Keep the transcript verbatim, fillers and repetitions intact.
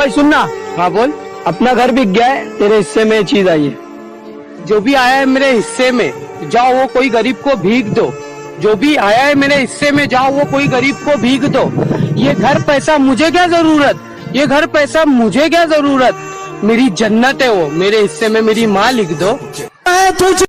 ओए सुनना। हाँ बोल। अपना घर बिक गया है, तेरे हिस्से में चीज आई है। जो भी आया है मेरे हिस्से में जाओ वो कोई गरीब को भीख दो। जो भी आया है मेरे हिस्से में जाओ वो कोई गरीब को भीख दो। ये घर पैसा मुझे क्या जरूरत, ये घर पैसा मुझे क्या जरूरत। मेरी जन्नत है वो, मेरे हिस्से में मेरी माँ लिख दो। तुझ